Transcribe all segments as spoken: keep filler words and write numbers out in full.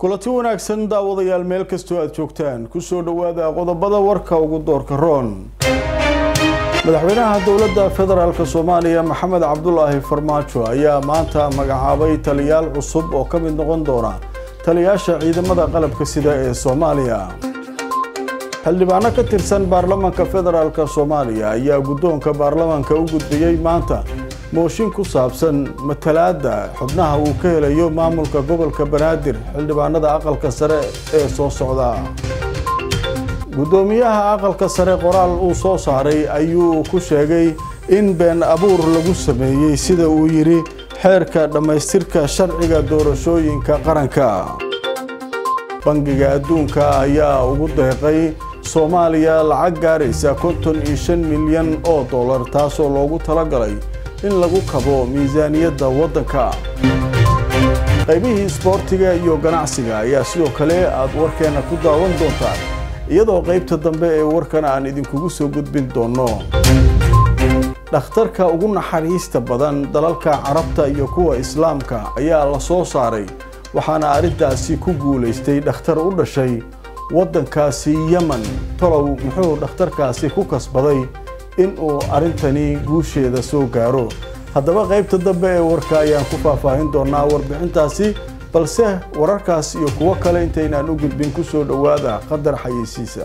kulanti wanaagsan daawadayaal meel kastoo aad joogtaan ku soo dhawaada qodobada warka ugu doorka roon madaxweynaha dawladda federaalka Soomaaliya Maxamed Cabdullaahi Farmaajo ayaa maanta magacaabay taliyaal cusub oo ka mid noqon doona taliyaasha ciidamada qalabka sida ee Soomaaliya xildhibaano ka tirsan baarlamaanka federaalka Soomaaliya ayaa guddoonka baarlamaanka u gudbiyay maanta mooshin ku saabsan matalaada xubnaha uu ka helayo maamulka gobolka Banaadir xildhibaanada aqalka sare ee soo socda gudoomiyaha aqalka sare qoraal uu soo saaray ayuu ku sheegay in been abuur lagu sameeyay sida uu yiri xeerka dhamaystirka sharciga doorashooyinka qaranka bangiga adduunka ayaa ugu deeqay Soomaaliya lacag gaaraysa konton iyo shan milyan oo dollar taasoo loogu talagalay in lagu kabo miisaaniyadda waddanka qaybihii isboortiga iyo ganacsiga ayaa sidoo kale aad warkeena ku daawan doontaan iyadoo qaybta dambe ee warkan aan idinkugu soo gudbin doono dhakhtarka ugu naxariista badan dalalka Carabta iyo kuwa Islaamka ayaa la soo saaray waxaana arintaasi ku guuleystay dhakhtar u dhashay waddankaasi Yemen talow muxuu dhakhtarkaasi ku kasbaday in uu arintani guusheeda soo gaaro haddaba qaybta dambe ee warka ayaan ku faahfaahin doonaa warbixintaasi balse wararkaas iyo kuwa kale intaynaan u gudbin ku soo dhawaada qadar xayeysiisa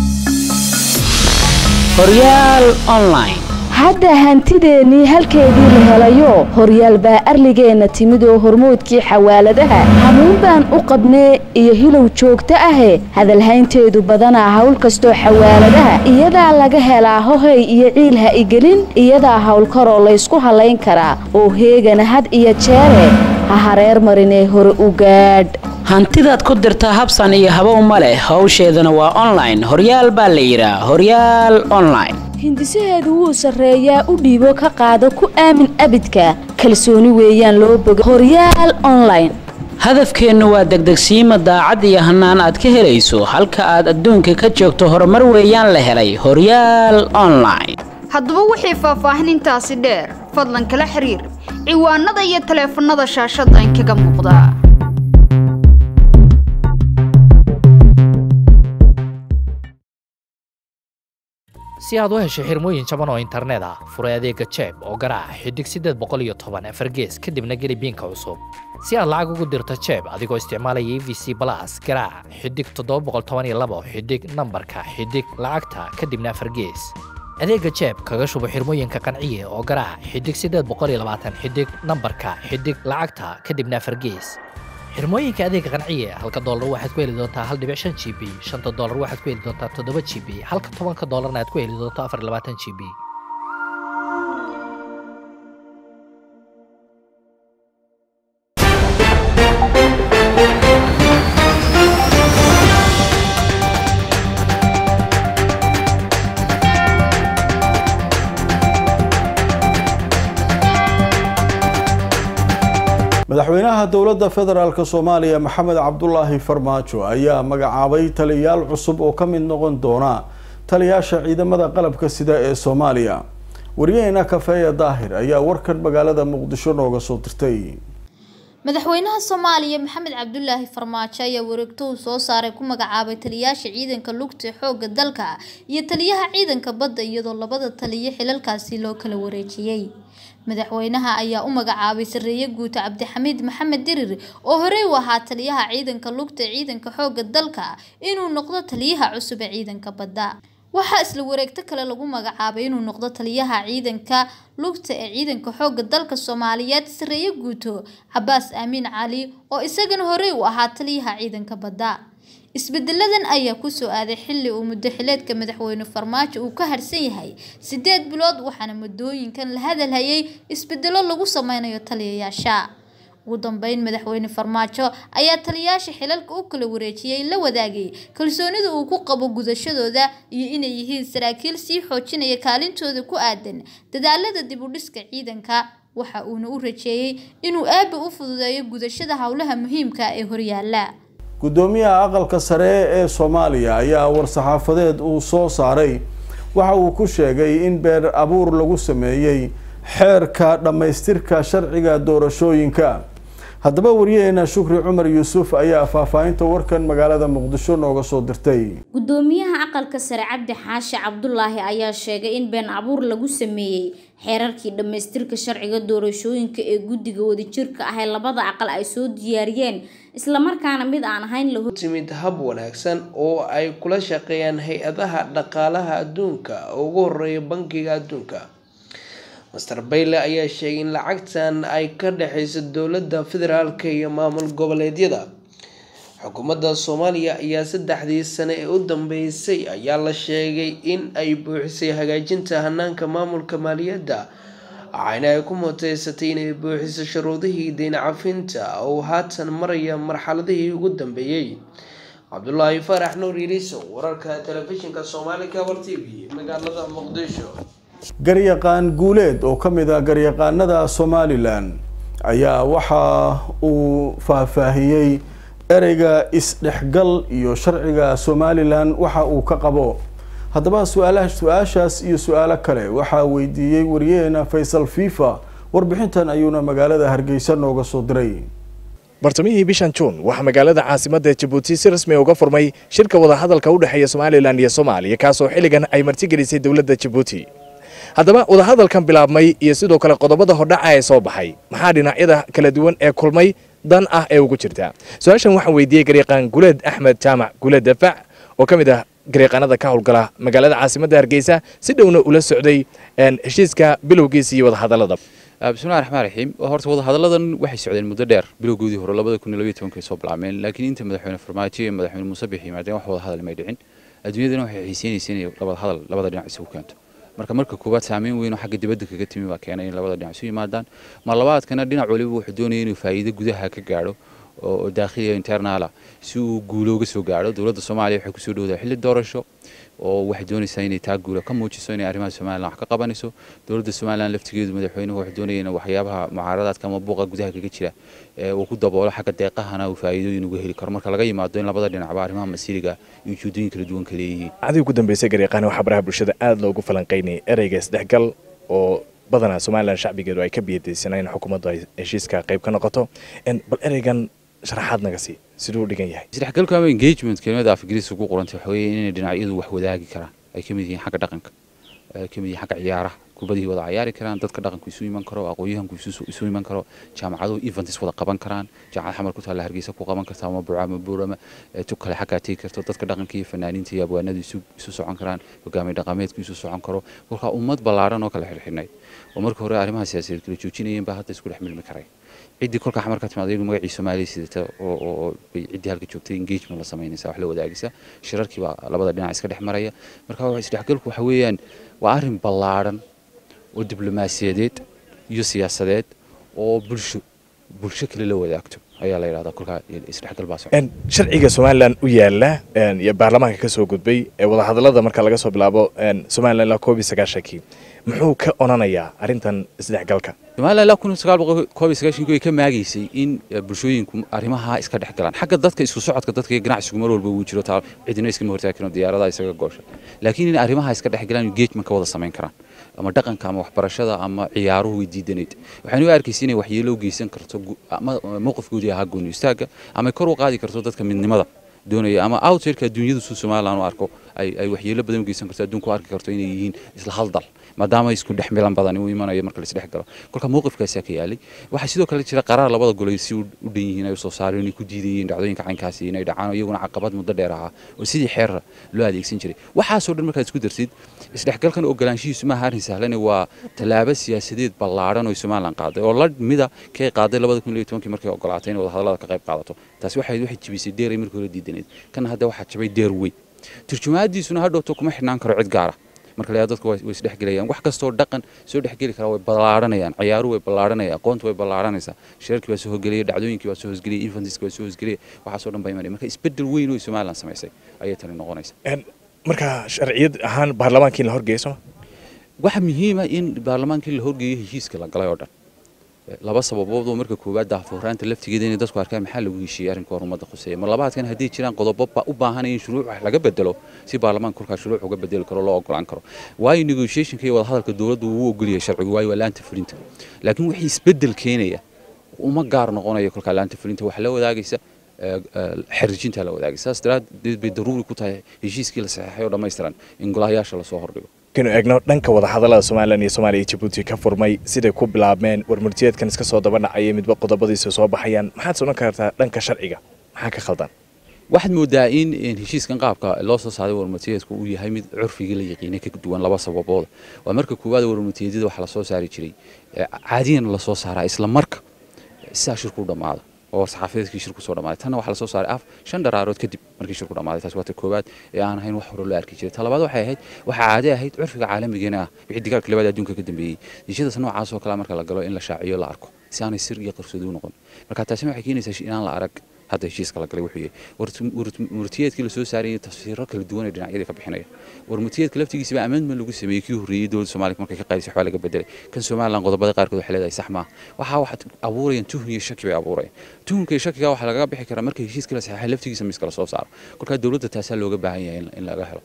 Horyaal Online hadda hantideeni halkeedii la helayo horyaal baa arligeena timid oo hormoodkii xawaaladaha hamuun baan u qabnee iyo hilow joogto ah hadal haynteedu badana hawl kasto xawaaladaha iyada laga helaa hohay iyo ciil ha igelin iyada hawl karo la isku haleyn karaa oo heegana had iyo jeere ha hareer marinee hore u gaadh hantidaad ku dirtaa habsan iyo habow male hawsheedana waa online horyaal baa la yiraa horyaal online hindisaheedu wuu sareeyaa u dhiibo ka qaado ku aamin abidka kalsooni weeyaan loo boga horyaal online hadafkeenu waa degdegsiima daacad iyo hanaan aad ka helayso halka aad adduunka ka joogto horumar weeyaan la helay horyaal online haddaba wixii faahfaahin intaasi dheer fadlan kala xiriir ciwaanada iyo taleefanada shaashada inkaga muuqda si aad u hesho xirmooyin jaban oo internet ah fure adeega jeeb oo garaac xidig sideed boqol iyo toban fargees kadibna geli biinka cusub si aad lacag ugu dirto jeeb adigoo isticmaalaya E V C Plus garaac xidig toddoba boqol toban iyo laba xidig nambarka xidig lacagta kadibna fargees adeega jeeb kaga shubo xirmooyinka qanciye oo garaac xidig sideed boqol iyo labaatan xidig nambarka xidig lacagta kadibna fargees xirmooyinka adeega qanciye halka dollar waxaad ku heli doontaa hal dhibic shan G B shanta dollar waxaad ku heli doontaa toddoba G B halka tobanka dollarna aad ku heli doonto afar iyo labaatan G B madaxweynaha dawladda federaalka Soomaaliya Maxamed Cabdullaahi Farmaajo ayaa magacaabay taliyaal cusub oo ka mid noqon doona taliyaasha ciidamada qalabka sida ee Soomaaliya wariyayna Kafeeya Daahir ayaa warkan magaalada Muqdisho nooga soo dirtay madaxweynaha Soomaaliya Maxamed Cabdullaahi Farmaajo ayaa wareegto soo saaray ku magacaabay taliyaasha ciidanka lugta xoogga dalka iyo taliyaha ciidanka badda iyadoo labada taliye xilalkaasi loo kala wareejiyay madaxweynaha ayaa u magacaabay sareeye guuta Cabdixamiid Maxamed Dirir oo hore u ahaa taliyaha ciidanka lugta ciidanka xoogga dalka inuu noqdo taliyaha cusub ee ciidanka badda waxa isla wareegto kale lagu magacaabay inuu noqdo taliyaha ciidanka lugta ee ciidanka xoogga dalka Soomaaliyeed sareeye guuto Cabbaas Amiin Cali oo isagana hore u ahaa taliyaha ciidanka badda isbedeladan ayaa ku soo aaday xilli uu muddo xileedka madaxweyne Farmaajo uu ka harsan yahay sideed bilood waxaana muddooyinkan la hadalhayay isbedelo lagu sameynayo taliyayaasha ugu dambeyn madaxweyne Farmaajo ayaa taliyayaasha xilalka u kala wareejiyay la wadaagay kalsoonida uu ku qabo gudashadooda iyo inay yihiin saraakiil sii xoojinaya kaalintooda ku aadan dadaalada dib u dhiska ciidanka waxa uu u rajeeyay inuu aad u fududeeyo gudashada hawlaha muhiimka ah ee horyaala gudoomiyaha aqalka sare ee Soomaaliya ayaa war saxaafadeed uu soo saaray waxa uu ku sheegay in beer abuur lagu sameeyay xeerka dhamaystirka sharciga doorashooyinka haddaba wariyaheena Shukri Cumar Yuusuf ayaa faahfaahinta warkan magaalada Muqdisho nooga soo dirtay. Gudoomiyaha aqalka sare Cabdi Xaashi Cabdullaahi ayaa sheegay in been abuur lagu sameeyay xeerarkii dhamaystirka sharciga doorashooyinka ee guddiga wadajirka ah ee labada aqal ay soo diyaariyeen isla markaana mid aan ahayn la timid hab wanaagsan oo ay kula shaqeeyaan hay'adaha dhaqaalaha adduunka oo ugu horeeya bankiga adduunka. Mister Bayle ayaa sheegay in lacagtan ay ka dhaxayso dowladda federaalka iyo maamul goboleedyada. Xukuumadda Soomaaliya ayaa saddexdii sano ee u dambeysay ayaa la sheegay in ay buuxisay hagaajinta hanaanka maamulka maaliyadda waxaana ay ku muteysatay inay buuxiso shuruudihii deyn cafinta oo haatan maraya marxaladihii ugu dambeeyay. Cabdullaahi Farax Nuur Yariso, wararka telefishinka Soomaali Cable T V, magaalada Muqdisho. garyaqaan guuleed oo ka mid ah garyaqaanada Somaliland ayaa waxa uu faahfaahiyay ereyga isdhexgal iyo sharciga Somaliland waxa uu ka qabo. haddaba su'aalaha su'aashaas iyo su'aalo kale waxa weydiiyay wariyaheena Faysal FIFA warbixintan ayuuna magaalada Hargeysa nooga soo diray. bartamihii bishan June waxa magaalada caasimadda Djibouti si rasmi ah uga furmay shirka wada hadalka u dhaxeeya Somaliland iyo Soomaaliya kaas oo xilligan ay martigelisay dawladda Djibouti. haddaba wada hadalkan bilaabmay iyo sidoo kale qodobada hordhaca ee soo baxay maxaa dhinacyada kala duwan ee kulmay dan ah ee ugu jirta. su'aashan waxaan weydiiyay garyaqaan Guleed Axmed Jaamac Guleed Dafac oo ka mid ah garyaqaanada ka howlgala magaalada caasimadda Hargeysa si dhowna ula socday heshiiska bilowgiisa iyo wada hadalada. bismillaahir rahmaanir rahiim horta wada hadaladan waxay socdeen muddo dheer bilowgoodii hore laba kun iyo laba iyo toban soo bilaabmeen laakiin inta madaxweyne Farmaajo iyo madaxweyne Muuse Biixi maadaama wax wada hadal ma dhicin adduunyadana waxay xiiseynaysaa in labada hadal labada dhinac isugu keento. marka marka koobaad saameyn weyn oo xagga dibadda kaga timi waa keenay in labada dhinac isu yimaadaan mar labaadkana dhinac waliba wuxuu doonayay inuu faa'iido gudaha ka gaaro oo dakhliga internal ah si uu guulo uga soo gaaro. dawladda Soomaaliya waxay ku soo dhawaaday xilli doorasho oo waxay doonaysaa inay taa guulo ka muujiso inay arrimaha Soomaaliland wax ka qabanayso. dawladda Soomaaliland laftigeedu madaxweynuhu wuxuu doonayay in waxyaabaha mucaaradadka ama buuqa gudaha kaga jira ee uu ku daboolo xagga deeqahana uu faa'iidooyin uga heli karo marka laga yimaado in labada dhinacba arrimaha masiiriga iyo ujeedooyin kala duwan kala leeyihiin. Adigu ugu dambeysay garyaqaan waxa baraha bulshada aad loogu falanqeynay ereyga isdhexgal oo badanaa Somaliland shacbigeedu ay ka biyadeysanayeen xukuumadda ay heshiiska qayb ka noqoto in bal ereygan sharaxaad naga sii sidoo dhigan yahay. isdhexgalku ama engagement kelmada af Ingiriisi ugu qorantay waxa weeye in dhinacyadu wax wadaagi karaan ay ka mid yihiin xagga dhaqanka ay ka mid yihiin xagga ciyaaraha kubadii wada ciyaari karaan dadka dhaqanku isu iman karo aqoonyahanku isu isu iman karo jaamacadu events wada qaban karaan jaamacad xamar ku taala Hargeysa ku qaban kartaa ama Burco ama Buurama tu kale xagga tii karto dadka dhaqanka iyo fanaaniinta iyo abwaanadu isu isu socon karaan hogaamiye dhaqameedku isu socon karo marka ummad ballaaran oo kala xirxirnay oo marka hore arrimaha siyaasadeed kala joojinayeen baa hadda isku dhex milmi karay. ciidii kolka xamar ka timaado iyagu magacii Soomaaliya sidata oo oo ciidii halka joogtay engagement la sameynaysa wax la wadaagaysa shirarkii baa labada dhinac iska dhex maraya marka waxa isdhexgalku waxa weeyaan waa arrin ballaaran oo diblomaasiyadeed iyo siyaasadeed oo bulsho bulsho kale la wadaagto ayaa la yiraahdaa kolka isdhexgal baa socda. sharciga Somaliland u yaala iyo baarlamaanka ka soo gudbay ee wada hadalada marka laga soo bilaabo Somaliland la koob iyo sagaashan muxuu ka onanayaa arrintan isdhexgalka. Somaliland la kun iyo sagaal boqol koob iyo sagaashan ay ka maageysay in bulshooyinku arrimaha iska dhex galaan xagga dadka isku socodka dadka ganacsigu mar walba uu jiro taa cidina iska hortaagno diyaaradaha isaga goosha laakiin in arrimaha iska dhex galaan engagement ka wada sameyn karaan ama dhaqanka ama waxbarashada ama ciyaaruhu weydiidaneed waxaan u arkaysiin inay waxyeelo u geysan karto ama mowqifkooda aha gooni istaaga ama kor u qaadi karto dadka midnimada doonaya ama outsiderka adduunyada soo Somaliland u arko ay ay waxyeelo badan u geysan karto adduunku arki karto inay yihiin isla hal dal maadaama isku dhex milan badan uu iimanayo marka la isdhex galo kolka mowqifkaas ka yaalay waxa sidoo kale jira qaraar labada gol ay si u dhan yihiin ay soo saareen inay ku diidayeen dhacdooyinka caynkaas inay dhacaan iyaguna caqabad muddo dheer ah oo sidii xeer loo adeegsan jiray waxa soo dhan marka isku darsid isdhexgalkan ogolaanshihiisu ma ahayn sahlan waa talaabo siyaasadeed ballaaran oo Somaliland qaaday oo la mida ka qaaday laba kun iyo toban markay ogolaatay in wada hadalada ka qayb qaadato taasi waxay waxay jibisay dheer markii hore diidaneed kan hadda waxa jabay dheer weyn turjumaadiisuna hadhowto kuma xidhnaan karo cid gaar ah marka la dadku way is dhexgalayaan wax kasto dhaqan soo dhexgali kara way ballaaranayaan ciyaaru way ballaaranayaan aqoontu way ballaaranaysaa shirarkii waa soo hogeliyay dhacdooyinkii waa soo hogeliyay events waa soo hogeliyay waxa soo dhan bay mareen marka isbedel weyn oo Somaliland sameysay ayay tan noqonaysaa. marka sharciyad ahaan baarlamaankii la horgeeyo waxa muhiim ah in baarlamaankii la horgeeyo heshiiska la galay oo dhan laba sababood oo marka koobaad daahfurnaanta laftigeeda in dadku arkaan maxaa lagu heshiiyay arrinka horumada khuseeya mar labaadkan hadii jiraan qodobo u baahan in shuruuc wax laga bedelo si baarlamaanku kolka shuruuc uga bedeli karo loo ogolaan karo way negotiation-ka iyo wada hadalka dawladdu uu ogoliyay sharcigu way walaanta fulinta laakiin wixii isbedel keenaya uma gaar noqonayo kolka laanta fulinta waxa la wadaagaysa xirjinta la wadaagaysa saas daraaddeed bay daruuri ku tahay heshiiskii la saxeexay oo dhammaystiran in golahayaasha la soo hordhigo kanu eegno dhanka wada hadallada Soomaaliland iyo Soomaaliya iyo Djibouti ka furmay siday ku bilaabmeen warmurtiyeedkan iska soo daba dhacay midba qodobadiisa soo baxayaan maxaad soo kartaa dhanka sharciga maxaa ka khaldan waxaad moodaa in heshiiskan qaabka loo soo saaray warmurtiyeedku uu yahay mid curfiga la yaqiinay ka duwan laba sababood waa marka koowaad warmurtiyeedada waxa la soo saari jiray caadiyan la soo saaraa isla marka saa shirku dhamaado oo saxaafadkii shirku soo dhamaaday tan waxa la soo saaray af shan daraarood kadib markii shirku dhamaaday taas waa ta koowaad ee aan ahayn wax hore loo arki jiray talabaad waxay ahayd waxa caadi ahayd curfiga caalamiga ah wixii digaalka labaad adduunka ka dambeeyay heshiisyada noocaas oo kale marka la galo in la shaaciyo la arko si aanay sir iyo qarsoodi u noqon marka taasi waxay keenaysaa in aan la arag هذا الشيء قال قال وحيه ورمتيات كل سو ساري تفسيرات كل دوان الدنيا ka bixinaya warmutiyad kalaftigiisa ba ammaan ma lagu sameeyay kii horreeyay dowladda Soomaaliya markay ka qaadisay xawaa laga bedelay kan Soomaaliland qodobada qaar kood xilada ay sax ma waxa wax abuurayeen tuhun iyo shaki bay abuurayeen tuhunka iyo shakiga waxa laga bixi karaa markay heshiiska la saxay laftigiisa miska la soo saaro kolka dowladda taas looga baahan yahay in laga helo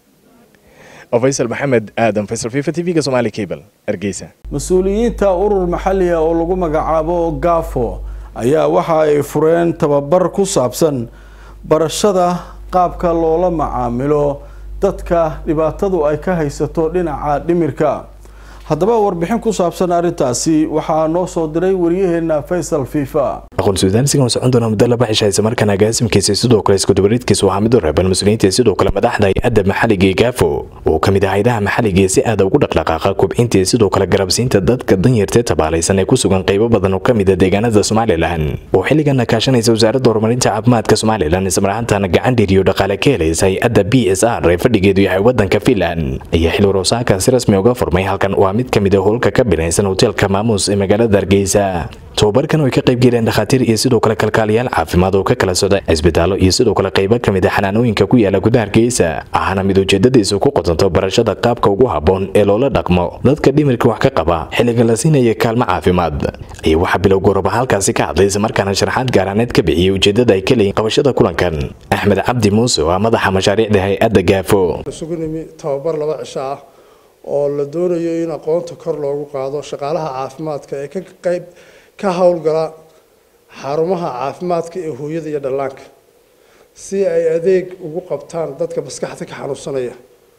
Faisal Maxamed Aadan Faisal Fifa T V-ga Somali Cable Hargeysa mas'uuliyiinta urur maxalli ah oo lagu magacaabo Gafo ayaa waxa ay fureen tababar ku saabsan barashada qaabka loola macaamilo dadka dhibaatadu ay ka haysato dhinaca dhimirka haddaba warbixin ku saabsan arintaasi waxaa noo soo diray wariyaheena Faisal Fifa aqoon suudaansiga socon doona muddo laba cisho ay markaan agaasimkiisa sidoo kale isku dubariidkiisa waxa mid reeban mas'uuliyiinta sidoo kale madaxda hay'adda maxalliga Gafo oo kamid ah hay'adaha maxalliga si aad ugu dhaqdhaqaaqa kubcinta sidoo kale garabsiinta dadka danyarta tabaalaysan ee ku sugan qaybo badan oo kamid ah deegaanada Soomaaliland oo xilligan ka kaashanaysa wasaaradda horumarinta caafimaadka Soomaaliland isla markaana gacan dhiriyo dhaqaale ka helaysa hay'adda B S R ee fadhigeedu yahay wadanka Finland ayaa xil rosaaka si rasmi uga furmay halkan waa mid kamid ah howlka ka binaysan hotelka Maamus ee magaalada Hargeysa tababarkan oo ka qayb galeen dhakhaatiir iyo sidoo kale kalkaaliyaal caafimaad oo ka kala socda isbitaallo iyo sidoo kale qaybo kamid ah xanaanooyinka ku yaala gudaha Hargeysa ahana mid ujeedadiisu ku qodanto barashada qaabka ugu haboon ee loola dhaqmo dadka dhimirka wax ka qaba xilliga la siinayo kaalmo caafimaad iyo waxa bilow gorba halkaasi ka hadlaysa markaana sharaxaad gaaraneed ka bixiyay ujeedada ay ka leeyihiin qabashada kulankan Axmed Cabdi Muuse oo madaxa mashaariicda hay'adda Gafo sugunimi tababar laba cisho ah oo la doonayo in aqoonta kor loogu qaado shaqaalaha caafimaadka ee ka qayb ka hawlgala xarumaha caafimaadka ee hooyada iyo dhallaanka si ay adeeg ugu qabtaan dadka maskaxda ka xanuunsanaya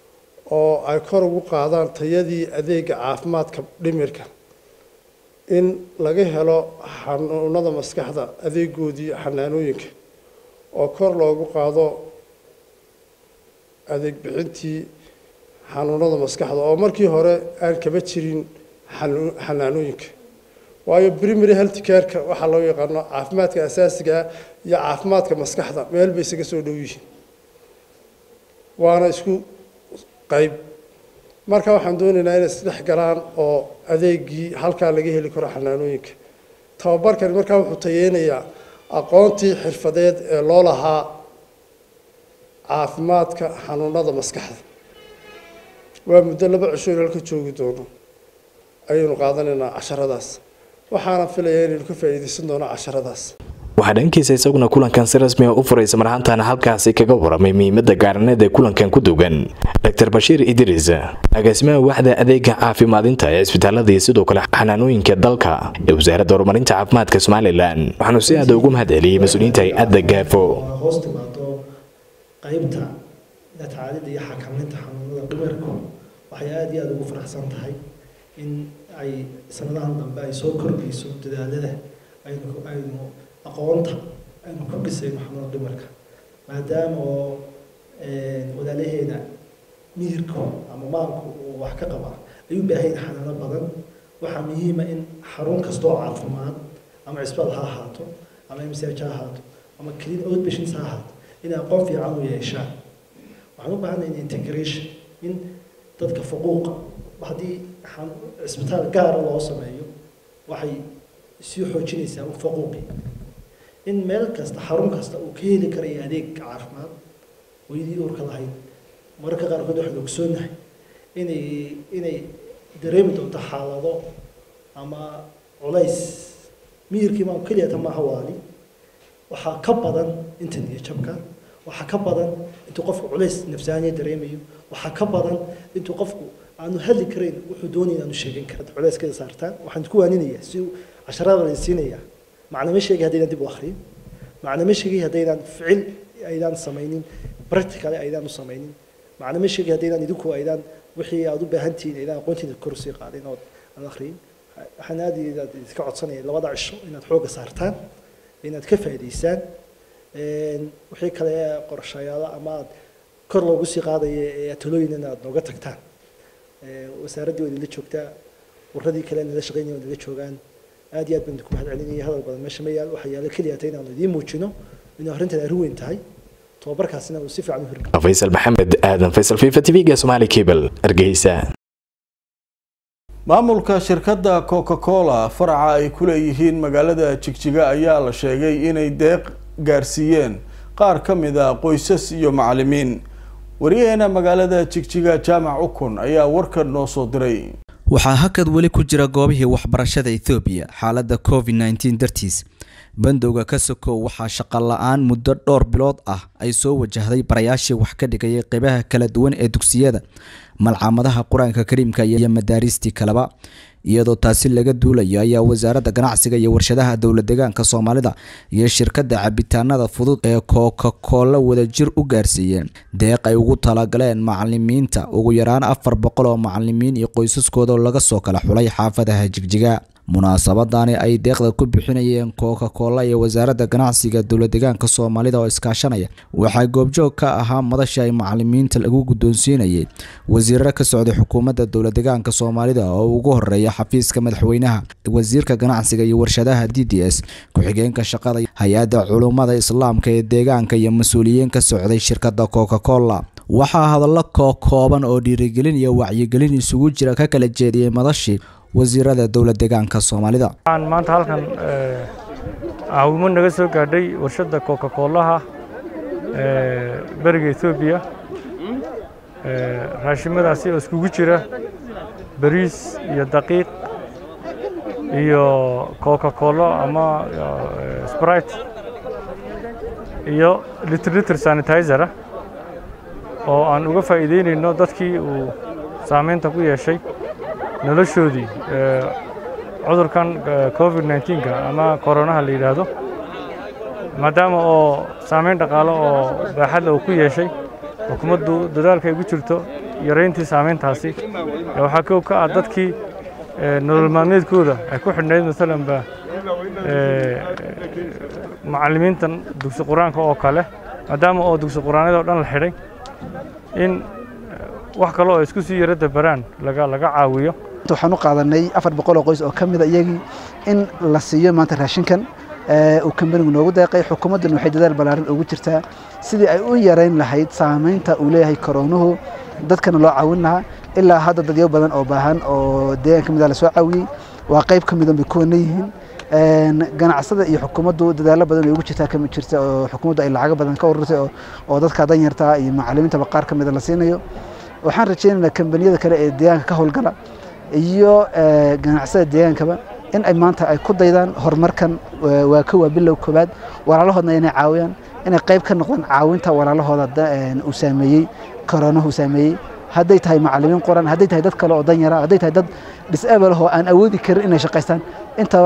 oo ay kor ugu qaadaan tayadii adeega caafimaadka dhimirka in laga helo xanuunada maskaxda adeegoodii xanaanooyinka oo kor loogu qaado adeeg bixintii xanuunada maskaxda oo markii hore aan kaba jirin xanaanooyinka waayo primary health care-ka waxa loo yaqaan caafimaadka asaasiga ah iyo caafimaadka maskaxda meel bay isaga soo dhow yihiin waana isku qayb marka waxaan doonaynaa inay isdhex galaan oo adeegii halkaa laga heli karo xanaanooyinka tababarkani markaa wuxuu tayeynayaa aqoontii xirfadeed ee loo lahaa caafimaadka xanuunada maskaxda waa muddo laba cisho halka joogi doono ayaynu qaadanaynaa casharadaas waxaana filayaa inaynu ka faa'iidaysan doono casharadaas waxaa dhankiisa isaguna kulankan si rasmi ah u furaysa marhaantaana halkaasi kaga waramay muhiimadda gaaraneed ee kulankan ku dugan Dr Bashiir Idris agaasimaha waaxda adeega caafimaadinta ee isbitaalada iyo sidoo kale xanaanooyinka dalka ee wasaaradda horumarinta caafimaadka Soomaaliland waxaanu si aad ugu mahadceliyay mas'uuliyiinta hay'adda Gafo qaybta tacaalida iyo xakamaynta xanuunada dhimirka waxay aad iyo aad ugu faraxsan tahay in ay sanadahan dambe ay soo kordhiso dadaalada aynu aynu aqoonta aynu ku dhisayno xanuunada dhimirka maadaama oo wadaalaheena miyirka ama maalku uu wax ka qaba ay u baahan yihiin xanaano badan waxaa muhiim ah in xarun kasta oo caafimaad ama cisbitaal ha ahaato ama M C H ha ahaato ama clinic outpatients ha ahaato in aqoon fiican u yeeshaan waxaan u baahanahay in integration in dadka fuquuqa haddii cisbitaal gaar ah loo sameeyo waxay sii xoojinaysaa fuquuqi in meel kasta xarun kasta uu ka heli karayo adeeg caafimaad weydii uurka lahayd mararka qaarkood waxaan ogsoonahay inay inay dareemi doonto xaalado ama culays miyirkii maan keliya ta maaha waali waxaa ka badan inta niyo jabka waxaa ka badan intuu qofku culays nafsaaniya dareemayo waxaa ka badan intuu qofku aanu hadli karayn wuxuu doonaya aanu sheegan karin culayskeeda saartaan waxaan ku waaninayaa si casharada la siinaya macna ma sheegi haddaydan dib u akhriyin macna ma sheegi haddaydan ficil aydan samaynin practical aydan u samaynin macna ma sheegi haddaydan idinku aydan wixii aad u baahan tihiin aydan aqoontiina kor u sii qaadin oo aad akhriyin waxaan aad idinka codsanaya labada cisho inaad xoogga saartaan inaad ka faa'iidaysaan wixii kale qorshayaal ama aad kor loogu sii qaadayo ee talooyin inaad nooga tagtaan wasaaradii wada la joogtaa waradii kale nala shaqeynaya wada la joogaan aad iyo aad baan ku mahad celinaya hadal badan meesha ma yaal waxa yaala kaliya tahay inaan idiin muujino in arrintan ay ruweyn tahay tababarkaasina uu si fiican u hirgalo Faisal Maxamed aadan Faisal FIFA T V ga Somali Cable Hargeysa maamulka shirkadda Coca-Cola faraca ay ku leeyihiin magaalada Jigjiga ayaa la sheegay inay deeq gaarsiiyeen qaar ka mid ah qoysas iyo macallimiin wariyaheena magaalada Jigjiga Jaamac Ukun ayaa warkan noo soo diray waxaa hakad wali ku jira goobihii waxbarashada Ethiopia xaaladda COVID nineteen dartiis bandowga ka sokow waxaa shaqo la'aan muddo dhowr bilood ah ay soo wajahday barayaashii wax ka dhigayay qaybaha kala duwan ee dugsiyada malcamadaha quraanka kariimka iyo madaaristi kalaba iyadoo taasi laga duulayo ayaa wasaaradda ganacsiga iyo warshadaha dawlad deegaanka Soomaalida iyo shirkadda cabitaanada fudud ee Coca-Cola wadajir u gaarsiiyeen deeq ay ugu talagaleen macallimiinta ugu yaraan afar boqol oo macallimiin iyo qoysaskooda laga soo kala xulay xaafadaha Jigjiga munaasabadani ay deeqda ku bixinayeen Coca-Cola iyo wasaaradda ganacsiga dawlad deegaanka Soomaalida oo iskaashanaya waxa goobjoog ka ahaa madasha ay macallimiinta lagu guddoonsiinayay wasiirada ka socday xukuumadda dawlad deegaanka Soomaalida oo ugu horeeya xafiiska madaxweynaha wasiirka ganacsiga iyo warshadaha D D S ku-xigeenka shaqada hay'adda culummada islaamka ee deegaanka iyo mas'uuliyiin ka socday shirkadda Coca-Cola waxaa hadallo kooban oo dhiirigelin iyo wacyigelin isugu jira ka kala jeediyay madashii wasiirada dawlad deegaanka Soomaalida aan maanta halkan caawimo naga soo gaadhay warshada Coca-Cola ee bariga Ethiopia ee raashimadaasi oo iskugu jira bariis iyo daqiiq iyo Coca-Cola ama Sprite iyo litr litr sanitizer oo aan uga faa'iideynayno dadkii uu saameynta ku yeeshay noloshoodii cudurkan COVID nineteen ka ama corona la yiraahdo maadaama oo saameyn dhaqaale oo baaxad leh ku yeeshay xukuumaddu dadaalka ay ugu jirto yareyntii saameyntaasi waxa ka ka dadkii nolol maalmeedkooda ay ku xidhnayd midalan ba macallimiintan dugsi quraanka oo kale maadaama oo dugsi quraanada oo dhan la xidhay in wax kale oo isku sii yarada baraan laga laga caawiyo waxaan u qaadanay afar boqol oo qoys oo kamid ah iyagii in la siiyo maanta raashinkan ee uu kambanigu noogu deeqay xukuumaddu waxay dadaal balaaran ugu jirtaa sidii ay u yareyn lahayd saameynta uu leeyahay koronuhu dadkana loo caawin lahaa ilaa hadda dadyo badan oo baahan oo deegaanka mid la soo caawiyay waa qayb kamid ah kuwa leeyihiin een ganacsada iyo xukuumaddu dadaal badan ugu jirtaa kamid jirta oo xukuumaddu ay lacag badan ka ururtay oo dadka dan yarta iyo macallimiinta qaar kamid la siinayo waxaan rajaynaynaa kambaniyada kale ee deegaanka ka howlgala iyo ganacsada deegaankaba in ay maanta ay ku daydaan horumarkan waa ka waa bilow koobaad walaalahoodna inay caawiyaan inay qayb ka noqdaan caawinta walaalahooda uu saameeyay corona uu saameeyay hadday tahay macallimiin qoran hadday tahay dad kale oo dan yara hadday tahay dad disable oo aan awoodi karin inay shaqeystaan intaba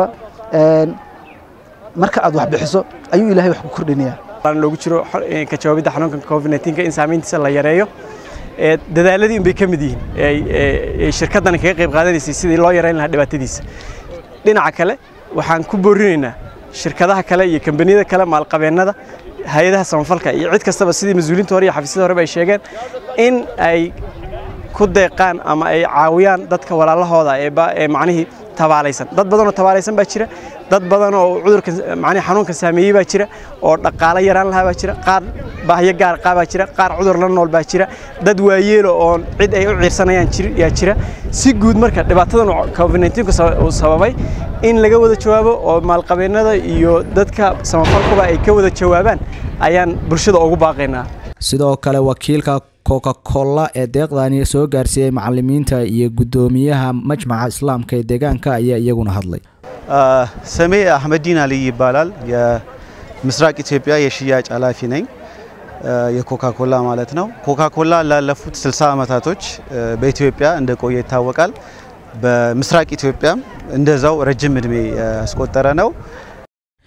marka aad wax bixiso ayuu ilaahay wax ku kordhinayaa aan loogu jiro ka jawaabida xanuunka COVID nineteen ka in saameyntiisa la yareeyo dadaaladii bay kamid yihiin ee shirkaddan kaga qayb qaadanaysay sidii loo yareyn lahaa dhibaatadiisa dhinaca kale waxaan ku boorinaynaa shirkadaha kale iyo kambaniyada kale maalqabeennada hay'adaha samafalka iyo cid kastaba sidii mas'uuliyiinta hore iyo xafiisyada hore ay sheegeen in ay ku deeqaan ama ay caawiyaan dadka walaalahooda ee macnihii tabaalaysan dad badan oo tabaalaysan baa jira dad badan oo cudurka macnihii xanuunka saameeyay baa jira oo dhaqaale yaraan lahaa baa jira qaar baahiyo gaar qaab baa jira qaar cudur la nool baa jira dad waayeelo oo cid ay u ciirsanayaan jir yaa jira si guud marka dhibaatadan COVID nineteen ka sababay in laga wada jawaabo oo maalqabeennada iyo dadka samafalkuba ay ka wada jawaabaan ayaan bulshada ugu baaqaynaa sidoo kale wakiilka Coca-Cola ee deeqdani soo gaarsiiyay macallimiinta iyo gudoomiyaha majmaca islaamka ee deegaanka ayaa iyaguna hadlay ሰሜ አህመዲን አሊ ይባላል የምስራቅ ኢትዮጵያ የሽያጭ ኃላፊ ነኝ የኮካ-ኮላ ማለት ነው ኮካ-ኮላ ላለፉት ስልሳ ዓመታቶች በኢትዮጵያ እንደቆየ ይታወቃል በምስራቅ ኢትዮጵያ እንደዛው ረጅም እድሜ ያስቆጠረ ነው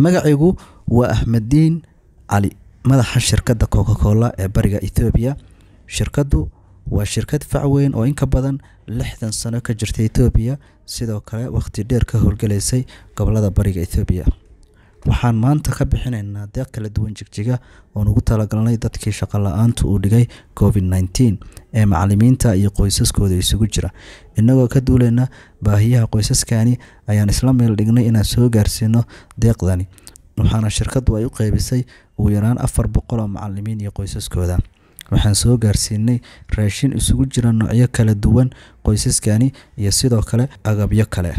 magacaygu waa Axmediin Cali madaxa shirkadda Coca-Cola ee bariga Ethiopia. Shirkaddu waa shirkad fac weyn oo in ka badan lixdan sano ka jirtay Ethiopia, sidoo kale waqti dheer ka howlgalaysay gobolada bariga Ethiopia. Waxaan maanta ka bixinaynaa deeq kala duwan Jigjiga oo ugu talagalnay dadkii shaqo la'aanta u dhigay covid nineteen ee macallimiinta iyo qoysaskooda isugu jira. Inagoo ka duulayna baahiyaha qoysaskani ayaan isla meel dhignay inaan soo gaarsiino deeqdani. Waxaana shirkaddu ay u qaybisay ugu yaraan afar boqol oo macallimiin iyo qoysaskooda. Waxaan soo gaarsiinay raashin isugu jira noocyo kala duwan qoysaskani iyo sidoo kale agabyo kale.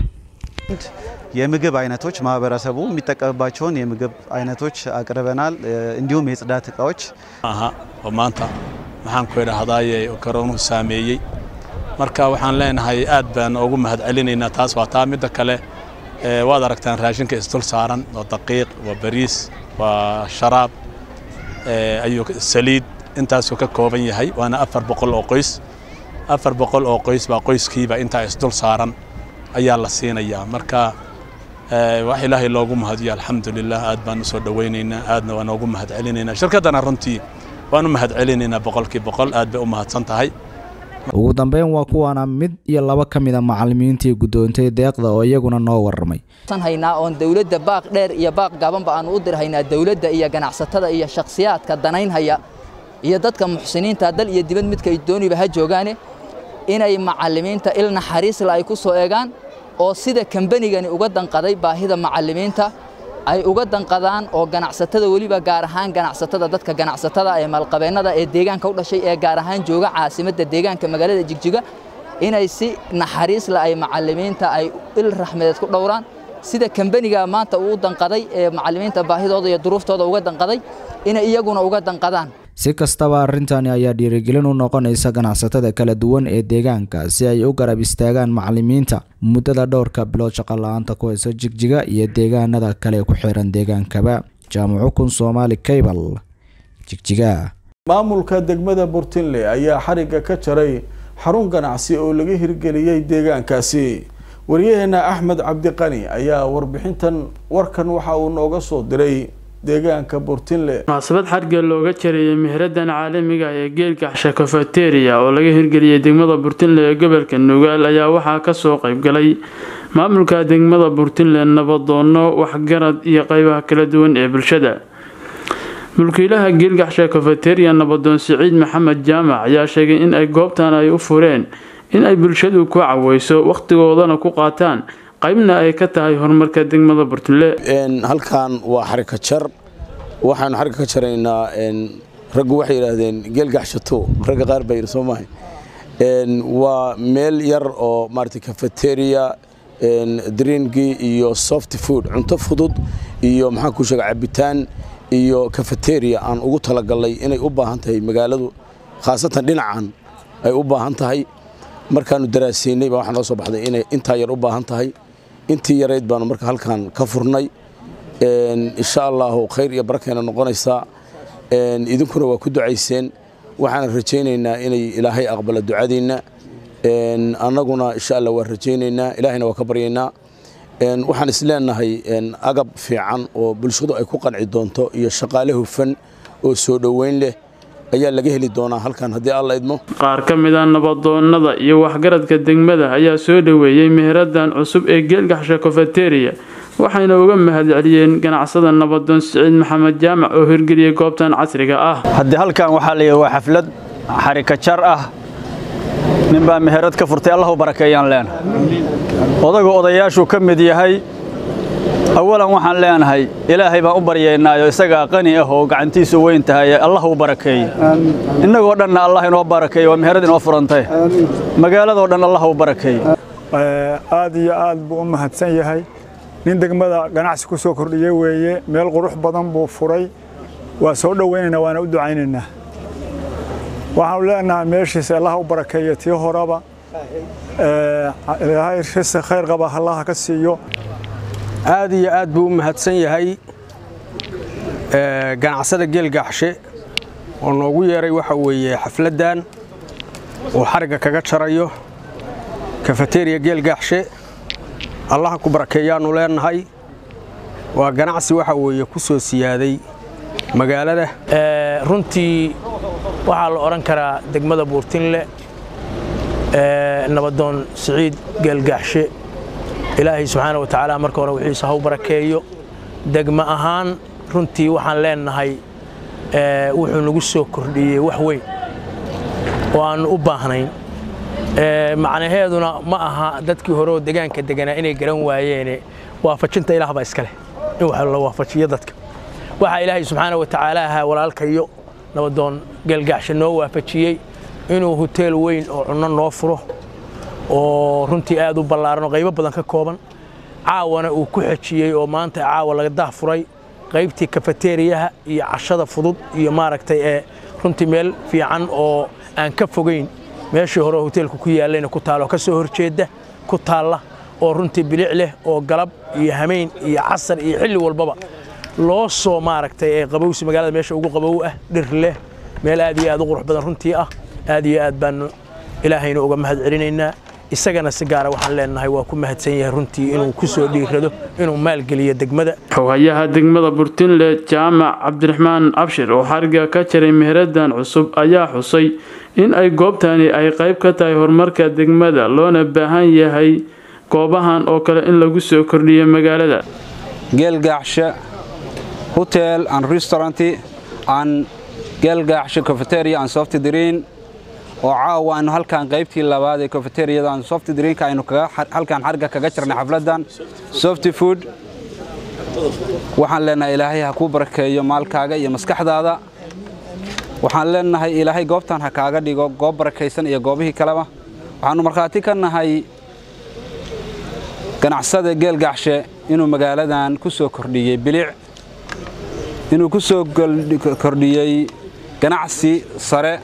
የምግብ አይነቶች ማህበረሰቡ የሚጠቀምባቸውን የምግብ አይነቶች አቅርበናል። እንዲሁም የጽዳት እቃዎች አሃ ወማንታ maxaan ku yiraahdaa korona saameeyay marka waxaan leenahay aad baan ugu mahad celinayna taas waa taa mid kale ee waad aragtaan raashinka isdul saaran oo daqiiq waa bariis waa sharaab ee ayu saliid intaas oo ka kooban yahay waana afar boqol oo qoys afar boqol oo qoys baa qoyskiiba inta isdul saaran ayaa la siinayaa marka wax ilaahay loogu mahadiyo alxamdulillah aad baan u soo dhaweynaynaa aadna waan ugu mahad celinaynaa shirkadana runtii waan u mahad celinaynaa boqolkiiba boqol aad bay u mahadsan tahay. Ugu dambeyn waa kuwana mid iyo laba ka mid ah macallimiintii gudoontay deeqda oo iyaguna noo warramay. Tan haynaa oo dawladda baaq dheer iyo baaq gaaban baan u dirhaynaa dawladda iyo ganacsatada iyo shakhsiyaadka danaynaya iyo dadka muxsiniinta dal iyo dibad midka ay dooniba ha joogaane inay macallimiinta il naxariis la ay ku soo eegaan oo sida kambanigani uga danqaday baahida macallimiinta ay uga danqadaan oo ganacsatada waliba gaar ahaan ganacsatada dadka ganacsatada ee malqabeennada ee deegaanka u dhashay ee gaar ahaan jooga caasimadda deegaanka magaalada Jigjiga inay si naxariis la ay macallimiinta ay il raxmadeed ku dhowraan sida kambaniga maanta uu danqaday ee macallimiinta baahidooda iyo duruuftooda uga danqaday inay iyaguna uga danqadaan. Si kastaba arintani ayaa dhiirigelin u noqonaysa ganacsatada kala duwan ee deegaanka si ay u garab istaagaan macallimiinta muddada dhowrka bilood shaqo la'aanta ku haysa Jigjiga iyo deegaanada kale ku xiran deegaankaba. Jaamaco kun Soomaali Cable Jigjiga. Maamulka degmada Burtinle ayaa xariga ka jaray xarun ganacsi oo laga hirgeliyay deegaankaasi. Wariyaheena Axmed Cabdiqani ayaa warbixintan warkan waxa uu nooga soo diray deegaanka Burtinle. Munaasabad xarga looga jaray mihradan caalamiga ee geelgaxsha cafeteria oo laga hirgeliyay degmada Burtinle ee gobolka Nugaal ayaa waxa ka soo qayb galay maamulka degmada Burtinle, nabadoono, waxgarad iyo qaybaha kala duwan ee bulshada. Mulkiilaha geelgaxsha cafeteria nabadoon Saciid Maxamed Jaamac ayaa sheegay in ay goobtan ay u fureen in ay bulshadu ku caweyso waqtigoodana ku qaataan qaybna ay ka tahay horumarka degmada Burtinle. een halkan waa xarika jar waxaan xarika ka jaraynaa een rag waxay yiraahdeen geelgaxshato rag qaar bay Soomaaliya een waa meel yar oo maartay cafeteria een drinki iyo soft food cunto fudud iyo maxaa ku sheegay cabitaan iyo cafeteria aan ugu talagalay inay u baahan tahay magaaladu khaasatan dhinacan ay u baahan tahay markaanu daraasaynay baa waxaan soo baxday inay inta yar u baahan tahay intii yareed baan marka halkan ka furnay een insha Allah khayr iyo barakeena noqonaysa een idinkuna waa ku ducayseen waxaan rajaynaynaa inay Ilaahay aqbalo ducadeena een anaguna insha Allah waa rajaynaynaa Ilaahayna waa ka baryaynaa een waxaan isleenahay een agab fiican oo bulshadu ay ku qanci doonto iyo shaqaale hufan oo soo dhaweyn leh ayaa laga heli doonaa halkan hadii Allah idmo. Qaar ka mid ah nabadoonnada iyo waxgaradka degmada ayaa soo dhaweeyay mihradan cusub ee geelgaxsha cafeteria waxayna uga mahad celiyeen ganacsada nabadoon Saciid Maxamed Jaamac oo hirgeliyay goobtan casriga ah. Hadii halkan waxa la yeeyo xaflad xarika jar ah ninba mihrad ka furtay Allah u barakeeyaan leen odaga odayaashu ka mid yahay أولاً وحن لأنهاي إلهي بأبرينا يسقى قني أهو قعنتي سوينتها الله وبركي إنه قدرنا الله وبركي ومهرد وفرنته مقالة قدرنا الله وبركي آدي آد بأمها تسيهاي نندق ماذا قناعس كسو كردية ويا ميل قروح بدن بوفري وسود ويننا وانا أدو عيننا وحولنا ماشي الله وبركي تيهربا هاي الشيء خير قبا الله كسيو aad iyo aad buu u mahadsan yahay ee ganacsada geelgaxshe oo noogu yeeray waxa weeye xafladan oo xariga kaga jarayo cafeteria geelgaxshe Allah ku barakeeyaanu leenahay waa ganacsi waxa weeye ku soo siyaaday magaalada runtii waxaa la oran karaa degmada Buurtinle nabadoon Siciid Geelgaxshe ilaahay subxaanahu wa ta'aala marka hore wixiisa ha u barakeeyo degma ahaan runtii waxaan leenahay wuxuu nagu soo kordhiyey wax weyn oo aan u baahnayn macnaheeduna ma aha dadkii hore oo deegaanka deganaa inay garan waayeen waafajinta ilaah baa iska leh in wax la waafajiyo dadka waxa ilaahay subxaanahu wa ta'aala ha walaalkayo nabadoon Geelgaxshe noo waafajiyey inuu hotel weyn oo cunno noo furo oo runtii aad u ballaaran oo qaybo badan ka kooban caawana uu ku xajiyey oo maanta caawa laga dahfuray qaybtii cafeteriyaha iyo cashada fudud iyo maaragtay ee runtii meel fiican oo aan ka fogeyn meeshii hore hotelku ku yaalayna ku taalo ka soo horjeeda ku taala oo runtii bilic leh oo galab iyo hameen iyo casar iyo xilli walbaba loo soo maaragtay ee qabowsi magaalada meesha ugu qabow ah dhir leh meel aad iyo aad u qurux badan runtii ah aad iyo aad baan ilaahayna uga mahad celinaynaa isagana si gaar ah waxaan leenahay waa ku mahadsan yahay runtii inuu ku soo dhiirado inuu maal geliyo degmada xogayaha degmada Buurtinle Jaamac Cabdiraxmaan Abshir oo xariga ka jaray meheradan cusub ayaa xusay in ay goobtani ay qayb ka tahay horumarka degmada loona baahan yahay goobahan oo kale in lagu soo kordhiyo magaalada Geelgaxshe Hotel and Restaurant and Geelgaxshe Cafeteria and Soft Drink oo caawaan halkan qaybtii labaad ee cafeteriada aan soft drink aynu kaga halkan xarga kaga jirnay xafladan soft food waxaan leenahay ilaahay ha ku barakeeyo maalkaaga iyo maskaxdaada waxaan leenahay ilaahay goobtan ha kaaga dhigo goob barakeysan iyo goobihii kaleba waxaanu marxaati ka nahay ganacsade Geelgaxshe inuu magaaladan ku soo kordhiyay bilic inuu ku soo kordhiyay ganacsi sare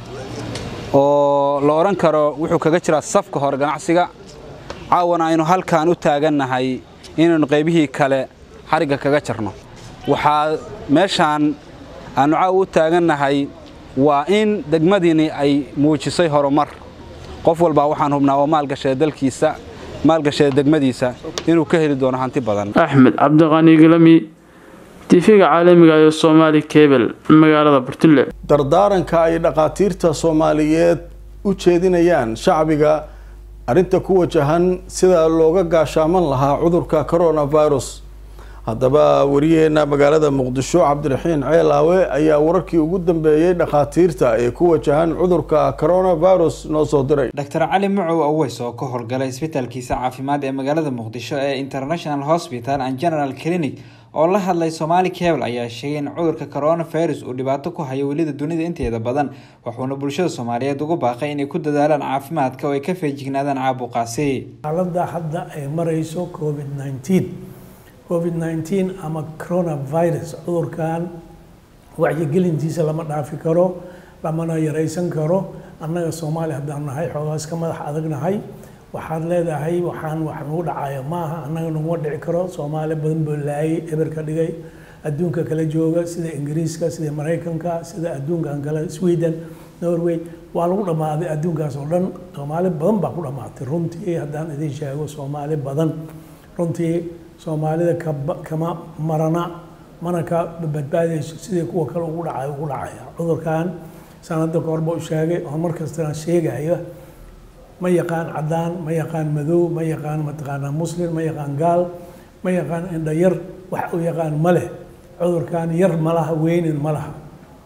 oo la oran karo wuxuu kaga jiraa safka hore ganacsiga caawana aynu halkaan u taagannahay inaynu qaybihii kale xariga kaga jirno waxaa meeshaan aanu caaw u taagannahay waa in degmadiini ay muujisay horumar qof walba waxaan hubnaa oo maalgashay dalkiisa maalgashay degmadiisa inuu ka heli doono hanti badan Axmed Cabdiqani Galami tifiga caalamiga ee Somali Cable magaalada Buurtinle dardaaranka ay dhaqaatiirta Soomaaliyeed u jeedinayaan shacbiga arinta ku wajahan sida looga gaashaaman lahaa cudurka coronavirus haddaba wariyeena magaalada Muqdisho Cabdiraxiin Ceelaawe ayaa wararkii ugu dambeeyay dhaqaatiirta ee ku wajahan cudurka coronavirus noo soo diray Doctor Cali Mucow Aweys oo ka howlgalay isbitaalkiisa caafimaad ee magaalada Muqdisho ee International Hospital and General Clinic oo la hadlay Somali Cable ayaa sheegay in cudurka coronavirus uu dhibaato ku hayo welida dunida inteeda badan wuxuuna bulshada Soomaaliyeed ugu baaqay inay ku dadaalaan caafimaadka oo ay ka feejignaadaan caabuqaasi xaaladda hadda ay marayso covid nineteen covid nineteen ama coronavirus cudurkan wacyigelintiisa lama dhaafi karo lamana yaraysan karo annaga Soomaali haddaan nahay xoogaas ka madax adagnahay waxaad leedahay waxaan wax nagu dhacayo maaha annaga nagu dhici karo Soomaali badan buu laayay eber ka dhigay adduunka kala jooga sida Ingiriiska sida Mareykanka sida adduunkan kale Sweden Norway waa lagu dhamaaday adduunkaas oo dhan Soomaali badan baa ku dhamaatay runtii haddaan idin sheego Soomaali badan runtii Soomaalida kama marana mana ka badbaadayso sidii kuwa kale ugu dhacay ugu dhacaya cudurkan sanadda korba u sheegay oo markasta sheegayo ma yaqaan cadaan ma yaqaan madow ma yaqaan mataqaana muslim ma yaqaan gaal ma yaqaan indha yar wax uu yaqaan ma leh cudurkan yar ma laha weynin ma laha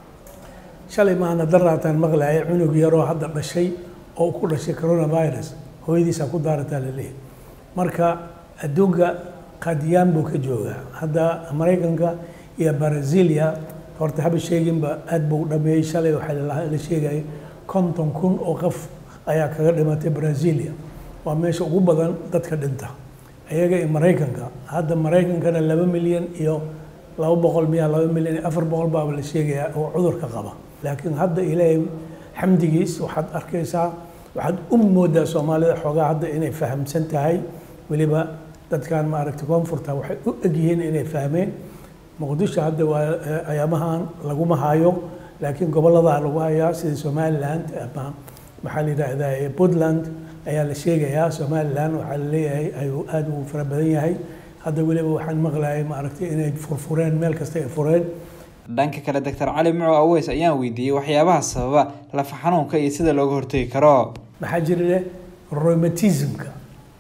shalay maana daraatan maqlaay cunug yaroo hadda dhashay oo ku dhashay coronavirus hooyadiisa ku daarata leeyahay marka adduunka qadiyaan buu ka joogaa hadda Mareykanka iyo Brazil horta haba sheeginba aad buu dhameeyay shalay waxa la sheegay konton kun oo qof ayaa kaga dhimatay Brazil waa meesha ugu badan dadka dhinta ayaga ee Mareykanka hadda Mareykankana laba milyan iyo laba boqol miya laba milyan iyo afar boqol baa la sheegay oo cudurka qaba laakiin hadda ilaahay xamdigiis waxaad arkaysaa waxaad u moodaa Soomaalida xogaa hadda inay fahamsan tahay waliba dadkan ma aragtay koonfurta waxay u egyihiin inay fahmeen Muqdisho hadda waa ayaamahan lagu mahayo laakiin gobolada lagu hayaa sida Somaliland ama maxaa la yiraahdaa Puntland ayaa la sheegayaa Somaliland waxa la leeyahay ayuu aad u fara badan yahay hadda weliba waxaan maqlayay maaragtay inay furfureen meel kasta ay fureen. dhanka kale Doctor Cali Macow Aweys ayaan weydiiyay waxyaabaha sababa lafa xanuunka iyo sida looga hortagi karo. maxaa jira rheumatismka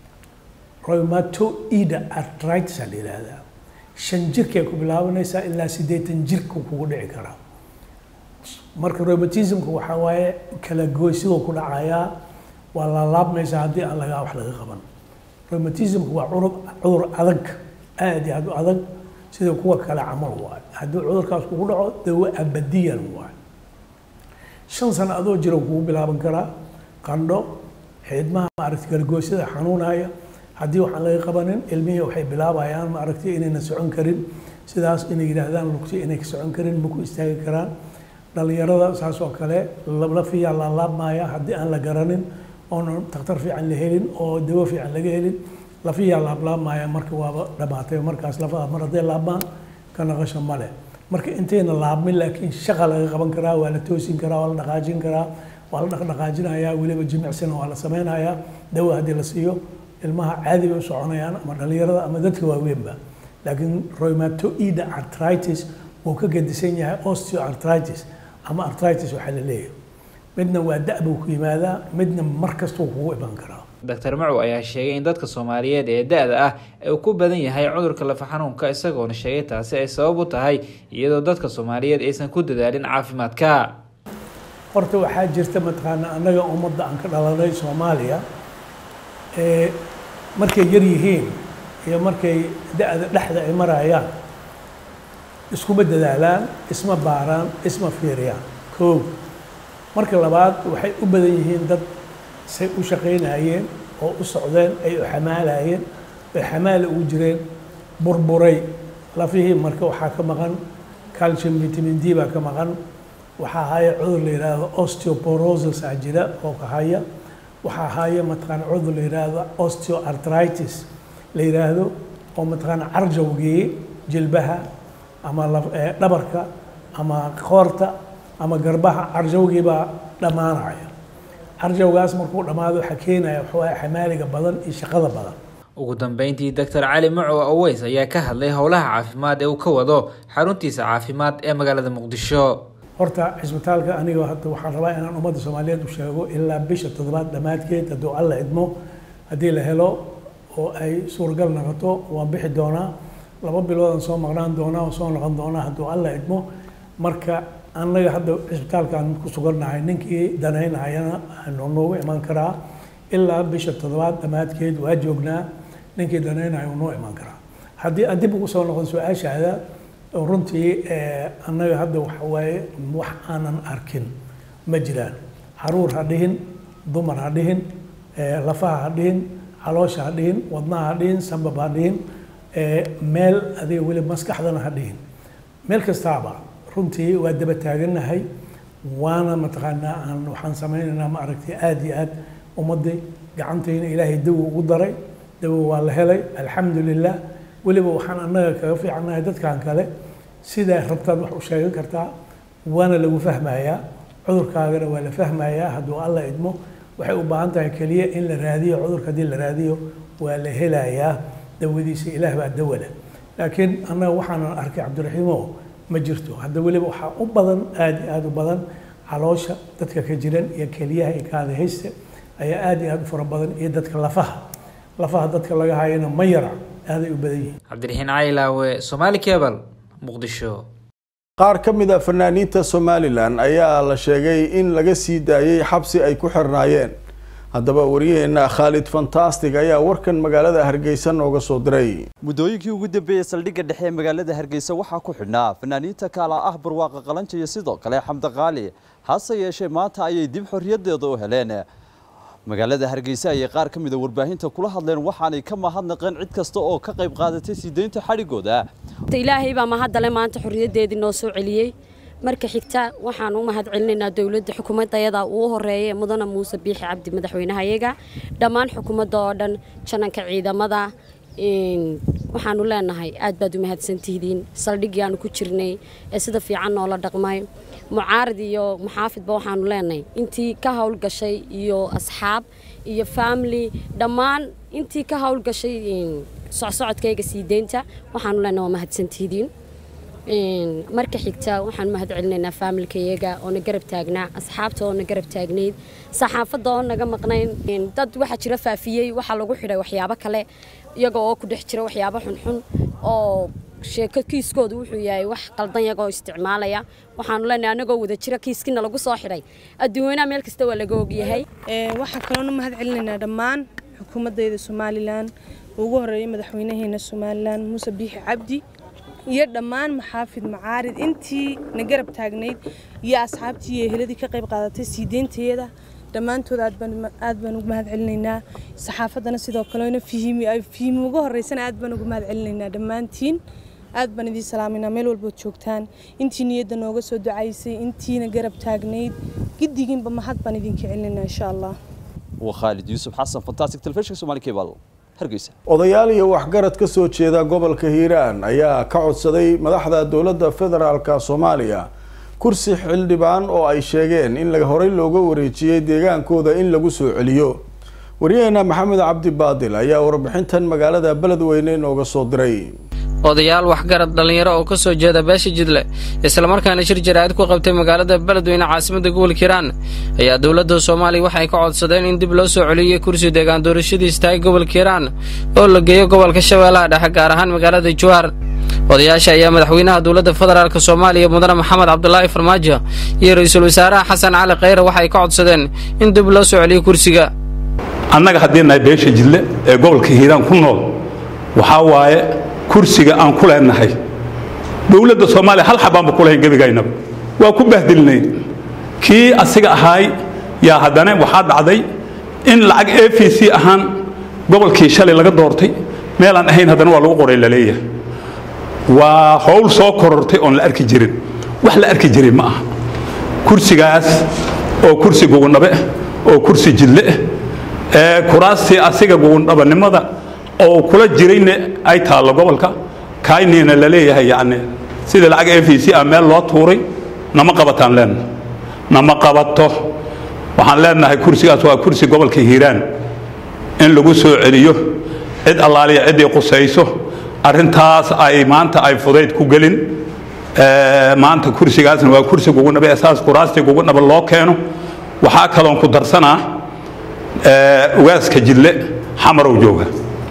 rheumatoid arthritis la yiraahdaa shan jirka ku bilaabanaysa ilaa siddeetan jirka kugu dhici kara. marka rheumatismka waxa waaye kala goysiga ku dhacaya waa la laabmaysa haddii aan laga wax laga qaban. rheumatismka waa cudur adag aad iyo aad u adag sida kuwa kale camal waay haddii cudurkaas kugu dhaco dawo abadiyan waay. shan sano adoo jira kugu bilaaban karaa qandho xidmaha maaragtay gargoosida xanuunaya haddii waxaan laga qabanin ilmihii waxay bilaabayaan maaragtay inayna socon karin sidaas inay yiraahdaan lugti inay ka socon karin ma ku istaagi karaan. dhalinyarada saas oo kale lafiya la laabmaya haddii aan la garanin oon takhtar fiican la helin oo dawo fiican laga helin lafiya laablaabmaya marka waaba dhamaatay markaas lafaha mar hadday laabmaan ka naqasho male. marka intayna laabmin laakiin shaqa laga qaban karaa waa la toosin karaa waa la dhaqaajin karaa waa la dhaqdhaqaajinayaa weliba jimicsina waa la sameynayaa dawo haddii la siiyo ilmaha caadi bay u soconayaan ama dhalinyarada ama dadka waaweynba. laakiin rheumatoid arthritis wuu ka gedisan yahay osteoarthritis ama arthritis waxaa la leeyahay midna waa da' buu ku yimaadaa midna mar kastuu kugu iman karaa. Doctor Macow ayaa sheegay in dadka Soomaaliyeed ee da'da ah ay ku badan yahay cudurka lafa xanuunka isagoona sheegay taasi ay sabab u tahay iyadoo dadka Soomaaliyeed aysan ku dadaalin caafimaadka. horta waxaa jirta mataqaana annaga ummadda aan ka dhalanay Soomaaliya ee markay yar yihiin iyo markay da'da dhexda ay marayaan iskuma dadaalaan isma baaraan isma fiiriyaan. koow marka labaad waxay u badan yihiin dad say u shaqaynayeen oo u socdeen ay u xamaalayeen ay xamaal ugu jireen burburay lafihii marka waxaa ka maqan calcium vitamin D baa ka maqan waxaa haya cudur la yiraahdo osteoporosis aa jira oo ka haya waxaa haya mataqaan cudur la yiraahdo osteoarthritis la yiraahdo oo mataqaan carjawgii jilbaha ama dhabarka ama qoorta ama garbaha carjawgii baa dhamaanaya. carjawgaas markuu dhamaado waxa keenaya waxa xamaaliga badan iyo shaqada badan. ugu dambeyntii Doctor Cali Macow Aweys ayaa ka hadlay howlaha caafimaad ee uu ka wado xaruntiisa caafimaad ee magaalada Muqdisho. horta cisbitaalka aniga hadda waxaan rabaa inaan ummadda Soomaaliyeed u sheego ilaa bisha toddobaad dhamaadkeed hadduu alla idmo haddii la helo oo ay suuragal noqoto waan bixi doonaa laba biloodan soo maqnaan doonaa oo soo noqon doonaa hadduu alla idmo. marka annaga hadda cisbitaalkaan ku sugannahay ninkii danaynayana noogu iman karaa ilaa bisha toddobaad dhamaadkeed waa joognaa ninkii danaynayo noo iman karaa. haddii aan dib ugu soo noqon su-aashaada runtii annaga hadda waxa waaye wax aanan arkin ma jiraan. caruur ha dhihin dumar ha dhihin lafaha ha dhihin caloosha ha dhihin wadnaha ha dhihin sambab ha dhihin meel adiga weli maskaxdana ha dhihin meel kastaaba runtii waa daba taaganahay waana mataqaanaa aan waxaan sameynaynaa ma aragtay aad iyo aad ummadii gacantayna ilaahay dawo ugu daray dawo waa la helay alxamdulilah. weliba waxaan annaga kaga fiicanahay dadkan kale sidaa rabtaan wax u sheegan kartaa waana lagu fahmayaa cudurkaagana waa la fahmayaa hadduu alla idmo. waxay u baahan tahay keliya in la raadiyo cudurka haddii la raadiyo waa la helayaa dawadiisa ilaah baa dawo leh. laakiin annaga waxaanan arkay cabdiraxiimo ma jirto hadda weliba waxaa u badan aad iyo aad u badan caloosha dadka ka jiran iyo keliyaha iyo kaada haysta ayaa aad iyo aad u fara badan iyo dadka lafaha lafaha dadka laga hayana ma yara aaday u badan yihiin. Cabdiraxiin Caylaawe, Somali Cable, Muqdisho. qaar ka mid ah fanaaniinta Somaliland ayaa la sheegay in laga sii daayay xabsi ay ku xirnaayeen. haddaba wariyaheena Khalid Fantastic ayaa warkan magaalada Hargeysa nooga soo diray. muddooyinkii ugu dambeeyay saldhigga dhexe ee magaalada Hargeysa waxaa ku xidhnaa fanaaniinta kala ah barwaaqa qalanka iyo sidoo kale Xamda Qaali hase yeeshee maanta ayay dib xorriyadeeda u heleen. magaalada Hargeysa ayay qaar ka mid ah warbaahinta kula hadleen waxaanay ka mahadnaqeen cid kasta oo ka qayb qaadatay sideynta xarigooda. ilaahay baa mahadale maanta xorriyadeedii noo soo celiyay. marka xigta waxaan u mahad celinaynaa dawladda xukuumadayada uu horeeyay mudana Muuse Biixi Cabdi madaxweynaha iyaga dhammaan xukuumadda oo dhan jananka ciidamada in waxaan u leenahay aad baad u mahadsantihiin saldhigii aan ku jirnay ee sida fiican oo la dhaqmay mucaarad iyo muxaafidba waxaan u leenahay intii ka hawl gashay iyo asxaab iyo family dhammaan intii ka hawl gashay socsocodkayga sii deynta waxaanu leenahay waa mahadsantihiin marka xigta waxaan mahad celinaynaa familkayaga oo na garab taagnaa asxaabta oo na garab taagnayd saxaafadda oo naga maqnayn dad waxa jira faafiyey waxa lagu xidhay waxyaabo kale iyaga oo ku dhex jira waxyaabo xunxun oo sheeko kiiskoodu wuxuu yahay wax qaldan yaga oo isticmaalaya waxaanu leenahay anagoo wada jira kiiskina lagu soo xidhay adduunyada meel kasta waa laga ogyahay waxa kaloona mahad celinaynaa dhammaan xukuumaddeeda Soomaaliland ugu horeeyay madaxweynaheena Soomaaliland Muuse Biixi Cabdi iyo dhammaan maxaafid macaarid intii na garab taagnayd iyo asxaabtii iyo eheladii ka qayb qaadatay siideynteeda dhammaantood aad baan aad baan ugu mahad celinaynaa saxaafadana sidoo kale ina fihimi ay fihimi ugu horeysana aad baan ugu mahad celinaynaa dhammaantiin aad baan idin salaaminaa meel walba joogtaan intii niyadda nooga soo ducaysay intiina garab taagnayd gidiginba mahad baan idinka celinaynaa insha Allah wa Khalid Yusuf Xasan fantastic television Somali Cable Hargeysa odayaal iyo waxgarad ka soo jeeda gobolka Hiiraan ayaa ka codsaday madaxda dawladda federaalka Soomaaliya kursi xildhibaan oo ay sheegeen in laga horay looga wareejiyay deegaankooda in lagu soo celiyo wariyayna Maxamed Cabdi Baadil ayaa warbixintan magaalada Beledweyne nooga soo diray odayaal waxgarad dhalinyaro oo ka soo jeeda beesha Jidle isla markaana shir jaraa'id ku qabtay magaalada Beledweyne caasimadda gobolka Hiiraan ayaa dawladda Soomaaliya waxay ka codsadeen in dib loo soo celiyo kursi deegaan doorashadiisa tahay gobolka Hiiraan oo la geeyo gobolka Shabeellaha Dhexe gaar ahaan magaalada Jowhar odayaasha ayaa madaxweynaha dawladda federaalka Soomaaliya mudane Maxamed Cabdullaahi Farmaajo iyo ra'iisul wasaaraha Xasan Cali Khayre waxay ka codsadeen in dib loo soo celiyo kursiga annaga hadeenay beesha Jidle ee gobolka Hiiraan ku nool waxa waaye kursiga aan ku leenahay dawladda Soomaaliya hal xabaan ku leeyahay gabigayna waa ku bahdilnay kii asiga ahay yaa hadana waxa dhacday in lacag A F C ahaan gobolkii shalay laga doortay meel aan ahayn hadana waa lagu qoray la leeyahay waa hawl soo korortay oo la arki jirin wax la arki jiray ma aha kursigaas oo kursi gogondhabe oo kursi Jidle ee kuraasti asiga gogondhabanimada oo kula jirayna ay taalo gobolka kaynina la leeyahay yaani sida lacag A F C ah meel loo tuuray nama qabataan leen nama qabato waxaan leenahay kursigaas waa kursi gobolka Hiiraan in lagu soo celiyo cid allaaliya cid ay qusayso arintaas ay maanta ay fudeyd ku galin ee maanta kursigaasna waa kursi gogondhabe asaas kuraasti gogondhabe loo keeno waxa kale oo ku darsanaa ee ugaaska Jidle xamarow jooga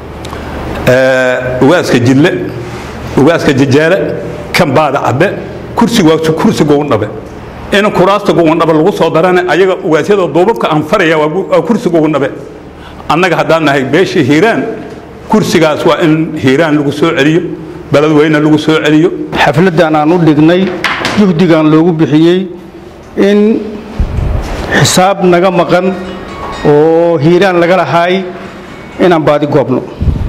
ugaaska Jidle ugaaska Jajaale kan baada cadde kursi waa kursi gogondhabe in kuraasta gogondhabe lagu soo darana ayaga ugaasyada doobabka aan faraya waa kursi gogondhabe annaga hadaan nahay beesha Hiiraan kursigaas waa in Hiiraan lagu soo celiyo Beledweyne lagu soo celiyo xafladan aan u dhignay juhdigan loogu bixiyay in xisaab naga maqan oo Hiiraan laga lahaay inaan baadi goobno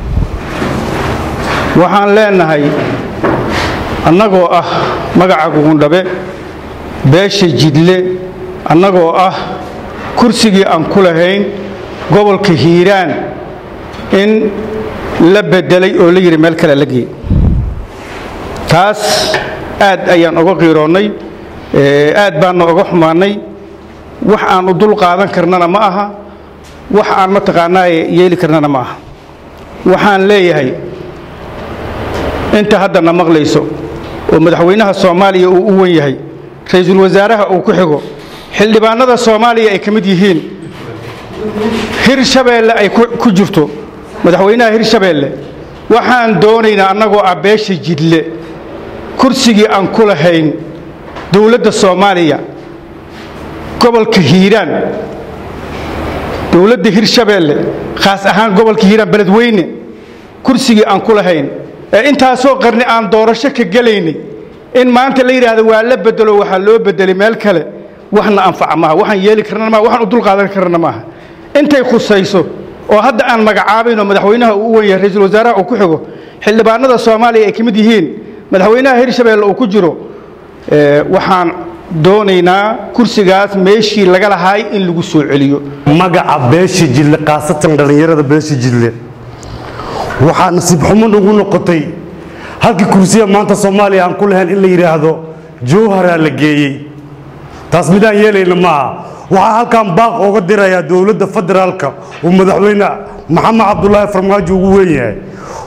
waxaan leenahay annagoo ah magaca gogondhabe beesha Jidle annagoo ah kursigii aan ku lahayn gobolka Hiiraan in la bedelay oo la yiri meel kale la geey taas aad ayaan uga qiiroonay aad baan uga xumaanay wax aan u dul qaadan karnana ma aha wax aan ma taqaanaa yeeli karnana ma aha waxaan leeyahay inta hadda na maqlayso oo madaxweynaha Soomaaliya uu u wan yahay ra'iisul wasaaraha uu ku xigo xildhibaanada Soomaaliya ay kamid yihiin Hirshabeelle ay ku jirto madaxweynaha Hirshabeelle waxaan doonaynaa annagoo ah beesha Jidle kursigii aan ku lahayn dawladda Soomaaliya gobolka Hiiraan dawladda Hirshabeelle khaas ahaan gobolka Hiiraan Beledweyne kursigii aan ku lahayn ee intaasoo qarni aan doorasho ka galaynay in maanta la yiraahdo waa la bedelo waxa loo bedelay meel kale waxna anfac ma waxaan yeeli karnaa ma waxaan u dul qaadan karnaa ma intay khusayso oo hadda aan magacaabayno madaxweynaha uu weyn yahay ra'iisul wasaaraha uu ku xigo xildhibaanada Soomaaliya ay kamid yihiin madaxweynaha Hirshabeelle uu ku jiro ee waxaan doonaynaa kursigaas meeshii laga lahaay in lagu soo celiyo magaca beesha Jidle qaasatan dhalinyarada beesha Jidle waxaan nasiib xumo ugu noqotay halkii kursiga maanta Soomaaliya aan ku lahayn in la yiraahdo Jowhar la geeyay taas midaan yeelayna ma waxa halkan baaq uga diraya dawladda federaalka oo madaxweyne Maxamed Cabdullaahi Farmaajo ugu weyn yahay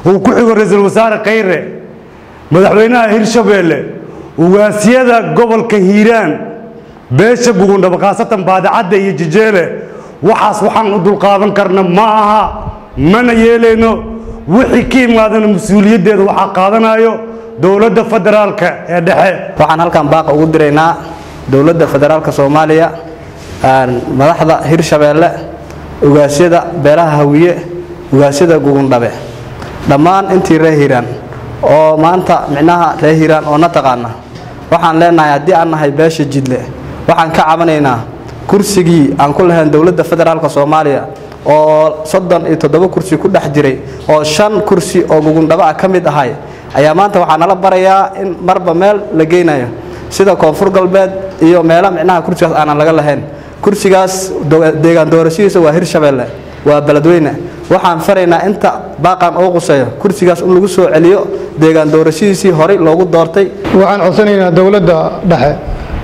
uu ku xigo ra-iisul wasaare khayre madaxweynaha hirshabeelle ugaasiyada gobolka hiiraan beesha gugundhaba khaasatan baadacadda iyo jijeele waxaas waxaan u dulqaadan karna ma aha mana yeelayno wixii ka imaadana mas-uuliyaddeeda waxaa qaadanayo dowladda federaalka ee dhexe waxaan halkan baaq ugu diraynaa dowladda federaalka soomaaliya madaxda hirshabeelle ugaasyada beelaha hawiye ugaasyada gugundhabe dhammaan intii reer hiiraan oo maanta micnaha reer hiiraan oo na taqaana waxaan leenahay haddii aan nahay beesha jidle waxaan ka cabanaynaa kursigii aan ku lahayn dowladda federaalka soomaaliya oo soddon iyo toddoba kursi ku dhex jiray oo shan kursi oo gugundhaba ah ka mid ahay ayaa maanta waxaa nala barayaa in marba meel la geynayo sida koonfur galbeed iyo meelo micnaha kursigaas aanan laga lahayn kursigaas deegaan doorashadiisa waa hirshabeelle waa beledweyne waxaan faraynaa inta baaqan oo quseeyo kursigaas in lagu soo celiyo deegaan doorashadiisii horey loogu doortay waxaan codsanaynaa dowladda dhexe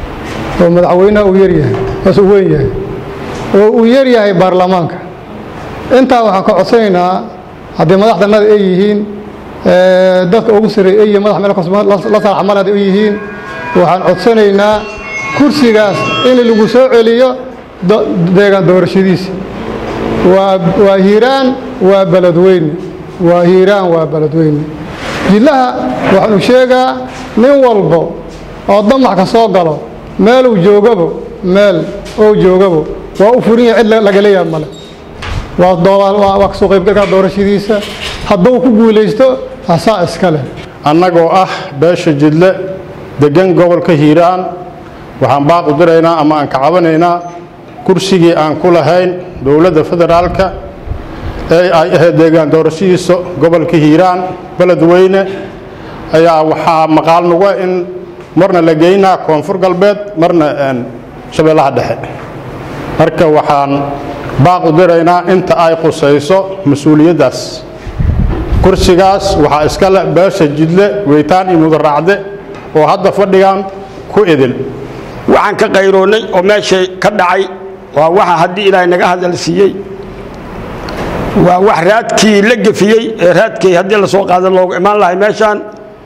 oo madaxweynaha uu yaryahay mas uu weyn yahay oo uu yaryahay baarlamaanka intaa waxaan ka codsanaynaa haddii madaxdanada ay yihiin dadka ugu sarreeya ay yihiin madax meel la salxamalaad ay yihiin waxaan codsanaynaa kursigaas in lagu soo celiyo deegaan doorashadiisa waa waa hiiraan waa beledweyne waa hiiraan waa beledweyne jidlaha waxaanu sheegaa nin walbo oo damac ka soo galo meel uu joogabo meel oo joogabo waa u furin yahay cid laga leeyahay male waa doobal waa kasoo qaybgalka doorashadiisa hadduu ku guulaysto asaa iska leh annagoo ah beesha jidle degan gobolka hiiraan waxaan baaq u diraynaa ama aan ka cabanaynaa kursigii aan ku lahayn dowladda federaalka ee ay ahayd deegaan doorashadiisa gobolka hiiraan beledweyne ayaa waxaa maqaal nuga in marna la geynaa koonfur galbeed marna shabeellaha dhexe marka waxaan baaq u diraynaa inta ay qusayso mas-uuliyaddaas kursigaas waxaa iska leh beesha jidle weytaan iyo mudaracde oo hadda fadhigan ku idil waxaan ka qayroonnay oo meeshay ka dhacay waa waxa haddii ilaahay naga hadal siiyey waa wax raadkii la gefiyey ee raadkii haddii la soo qaadan loogu imaan lahay meeshaan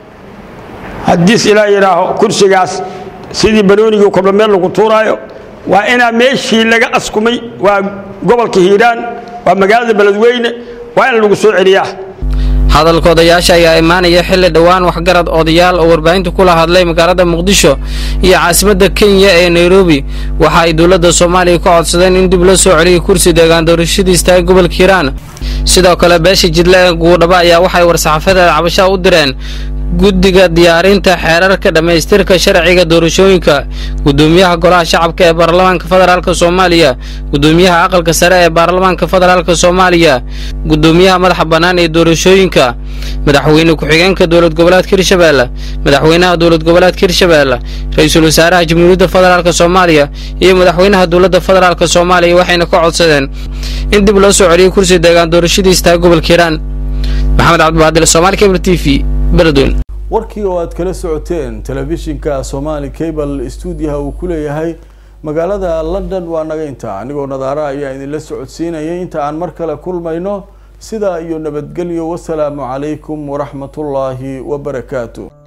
haddiis ilaa yidhaaho kursigaas sidii banoonigii kolba meel lagu tuuraayo waa inaa meeshii laga askumay waa gobolka hiiraan waa magaalada beledweyne waa in lagu soo celiyaa hadalka odayaasha ayaa imaanaya xilli dhowaan waxgarad odayaal oo warbaahinta kula hadlay magaalada muqdisho iyo caasimadda kenya ee nairobi waxa ay dowladda soomaaliya ka codsadeen in dib loo soo celiyo kursi deegaan doorashadiisa tahay gobolka hiiraan sidoo kale beesha jidle ee gugundhaba ayaa waxay war-saxaafadeed cabasho u direen guddiga diyaarinta xeerarka dhammaystirka sharciga doorashooyinka gudoomiyaha golaha shacabka ee baarlamaanka federaalka soomaaliya gudoomiyaha aqalka sare ee baarlamaanka federaalka soomaaliya gudoomiyaha madaxa bannaan ee doorashooyinka madaxweyne ku-xigeenka dowlad goboleedka hirshabeelle madaxweynaha dowlad goboleedka hirshabeelle ra-iisul wasaaraha jamhuuriyadda federaalka soomaaliya iyo madaxweynaha dowladda federaalka soomaaliya waxayna ka codsadeen in dib loo soo celiyo kursi deegaan doorashadiisa tahay gobolka hiiraan maxamed cabdibaadil Soomaali Cable T V Beledweyne warkii oo aad kala socoteen telefishinka Soomaali Cable studio uu ku leeyahay magaalada London waa naga inta anigoo nadaara ayaa idin la socodsiinayay inta aan mar kale kulmayno sida iyo nabadgelyo wassalaamu calaykum wa rahmatullaahi wa barakaatuh.